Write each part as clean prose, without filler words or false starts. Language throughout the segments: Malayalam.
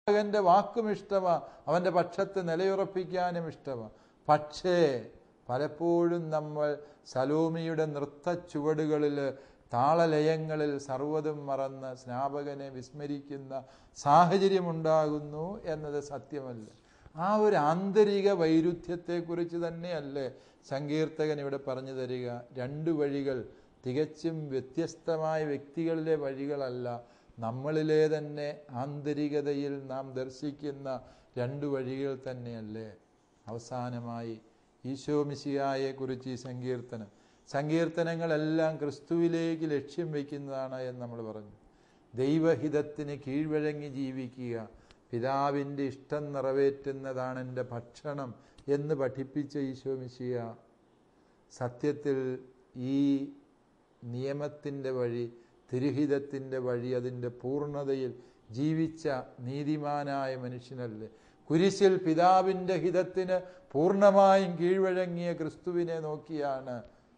മകൻ്റെ വാക്കും ഇഷ്ടമാ, അവൻ്റെ പക്ഷത്ത് നിലയുറപ്പിക്കാനും ഇഷ്ടമാ. പക്ഷേ പലപ്പോഴും നമ്മൾ സലോമിയുടെ നൃത്ത ചുവടുകളിൽ, താളലയങ്ങളിൽ സർവ്വതും മറന്ന് സ്നാപകനെ വിസ്മരിക്കുന്ന സാഹചര്യമുണ്ടാകുന്നു എന്നത് സത്യമല്ല. ആ ഒരു ആന്തരിക വൈരുദ്ധ്യത്തെക്കുറിച്ച് തന്നെയല്ലേ സങ്കീർത്തകൻ ഇവിടെ പറഞ്ഞു തരിക. രണ്ട് വഴികൾ, തികച്ചും വ്യത്യസ്തമായ വ്യക്തികളിലെ വഴികളല്ല, നമ്മളിലെ തന്നെ ആന്തരികതയിൽ നാം ദർശിക്കുന്ന രണ്ട് വഴികൾ തന്നെയല്ലേ. അവസാനമായി ഈശോ മിശിഹായെക്കുറിച്ച് ഈ സങ്കീർത്തനങ്ങളെല്ലാം ക്രിസ്തുവിലേക്ക് ലക്ഷ്യം വയ്ക്കുന്നതാണ് എന്ന് നമ്മൾ പറഞ്ഞു. ദൈവഹിതത്തിന് കീഴ്വഴങ്ങി ജീവിക്കുക, പിതാവിൻ്റെ ഇഷ്ടം നിറവേറ്റുന്നതാണ് എൻ്റെ ഭക്ഷണം എന്ന് പഠിപ്പിച്ച ഈശോ മിശിഹ സത്യത്തിൽ ഈ നിയമത്തിൻ്റെ വഴി, തിരുഹിതത്തിൻ്റെ വഴി, അതിൻ്റെ പൂർണ്ണതയിൽ ജീവിച്ച നീതിമാനായ മനുഷ്യനല്ലേ. കുരിശിൽ പിതാവിൻ്റെ ഹിതത്തിന് പൂർണ്ണമായും കീഴ്വഴങ്ങിയ ക്രിസ്തുവിനെ നോക്കിയാണ്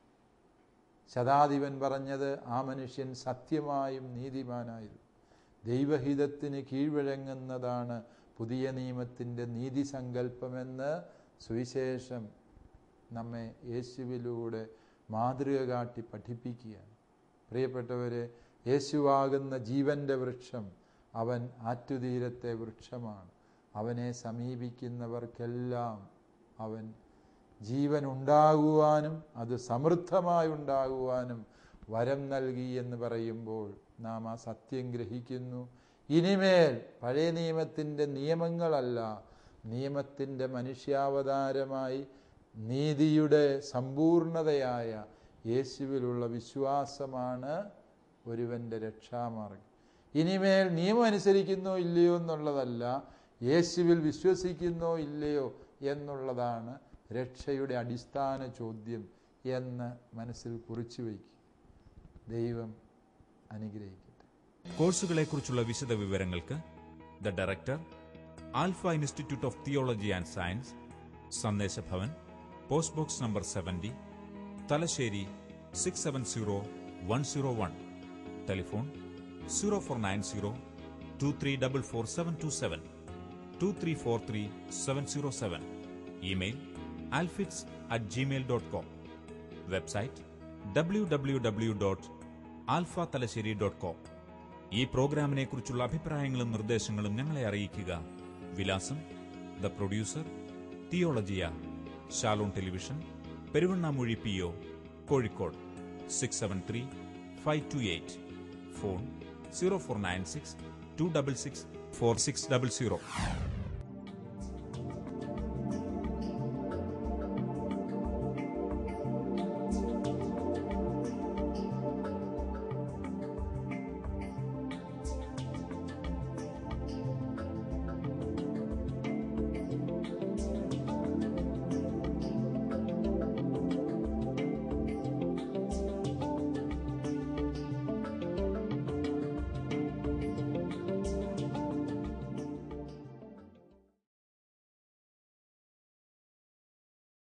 ശതാധിപൻ പറഞ്ഞത്, ആ മനുഷ്യൻ സത്യമായും നീതിമാനായിരുന്നു. ദൈവഹിതത്തിന് കീഴ്വഴങ്ങുന്നതാണ് പുതിയ നിയമത്തിൻ്റെ നീതി സങ്കല്പമെന്ന് സുവിശേഷം നമ്മെ യേശുവിലൂടെ മാതൃക കാട്ടി പഠിപ്പിക്കുകയാണ്. പ്രിയപ്പെട്ടവരെ, യേശുവാകുന്ന ജീവൻ്റെ വൃക്ഷം, അവൻ ആറ്റുതീരത്തെ വൃക്ഷമാണ്. അവനെ സമീപിക്കുന്നവർക്കെല്ലാം അവൻ ജീവൻ ഉണ്ടാകുവാനും അത് സമൃദ്ധമായി ഉണ്ടാകുവാനും വരം നൽകി എന്ന് പറയുമ്പോൾ നാം ആ സത്യം ഗ്രഹിക്കുന്നു. ഇനിമേൽ പഴയ നിയമത്തിൻ്റെ നിയമങ്ങളല്ല, നിയമത്തിൻ്റെ മനുഷ്യാവതാരമായി നീതിയുടെ സമ്പൂർണതയായ യേശുവിലുള്ള വിശ്വാസമാണ് ഒരുവൻ്റെ രക്ഷാമാർഗം. ഇനിമേൽ നിയമം അനുസരിക്കുന്നോ ഇല്ലയോ എന്നുള്ളതല്ല, യേശുവിൽ വിശ്വസിക്കുന്നോ ഇല്ലയോ എന്നുള്ളതാണ് രക്ഷയുടെ അടിസ്ഥാന ചോദ്യം എന്ന് മനസ്സിൽ കുറിച്ചു വയ്ക്കുക. ദൈവം അനുഗ്രഹിക്കട്ടെ. കോഴ്സുകളെക്കുറിച്ചുള്ള വിശദ വിവരങ്ങൾക്ക് the director, Alpha institute of theology and science, Sandeshabhavan, post box number 70, Thalassery 670101. Telephone 0490 2344 2343 707. Email alfits@gmail.com. Website www.alphathalassery.com. ഈ പ്രോഗ്രാമിനെ കുറിച്ചുള്ള അഭിപ്രായങ്ങളും നിർദ്ദേശങ്ങളും ഞങ്ങളെ അറിയിക്കുക. വിലാസം: the producer, Theologia, Shalom television, Peruvannamuzhi PO, Kozhikode 673-528. Phone 0496 266 4600.